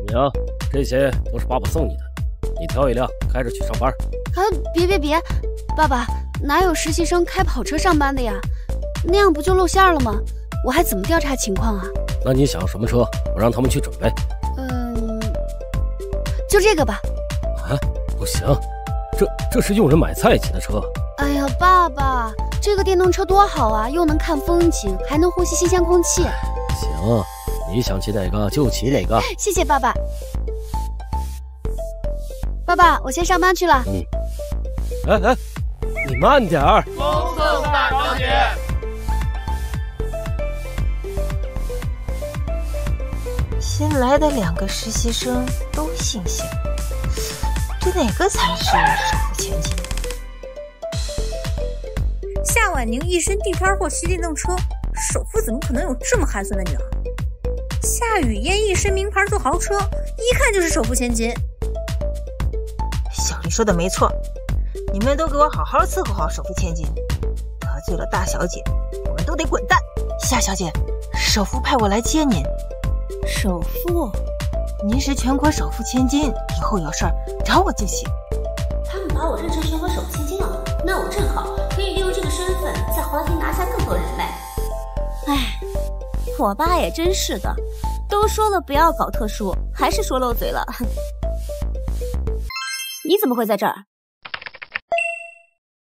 娘，这些都是爸爸送你的，你挑一辆开着去上班。 啊，别，爸爸，哪有实习生开跑车上班的呀？那样不就露馅了吗？我还怎么调查情况啊？ 那你想什么车？我让他们去准备。 就这个吧。 啊，不行，这是用人买菜骑的车。 哎呀，爸爸，这个电动车多好啊，又能看风景，还能呼吸新鲜空气。 行，你想骑哪个就骑哪个。 谢谢爸爸。爸爸，我先上班去了。 哎，你慢点儿。 恭送大小姐。 新来的2个实习生都姓谢，这哪个才是首富千金？ 夏婉宁一身地摊货骑电动车，首富怎么可能有这么寒酸的女儿？夏雨嫣一身名牌坐豪车，一看就是首富千金。 小丽说的没错，你们都给我好好伺候好首富千金，得罪了大小姐，我们都得滚蛋。夏小姐，首富派我来接您。 首富， 您是全国首富千金，以后有事儿找我就行。 他们把我认成全国首富千金了，那我正好可以利用这个身份在华庭拿下更多人脉。 哎，我爸也真是的，都说了不要搞特殊，还是说漏嘴了。你怎么会在这儿？